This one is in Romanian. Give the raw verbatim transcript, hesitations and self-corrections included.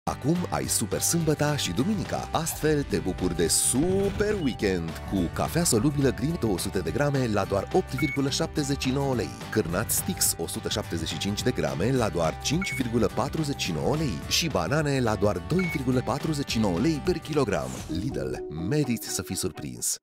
Acum ai super sâmbăta și duminica. Astfel te bucuri de super weekend cu cafea solubilă Green două sute de grame la doar opt virgulă șaptezeci și nouă lei, cârnați Stix o sută șaptezeci și cinci de grame la doar cinci virgulă patruzeci și nouă lei și banane la doar doi virgulă patruzeci și nouă lei per kilogram. Lidl, meriți să fii surprins!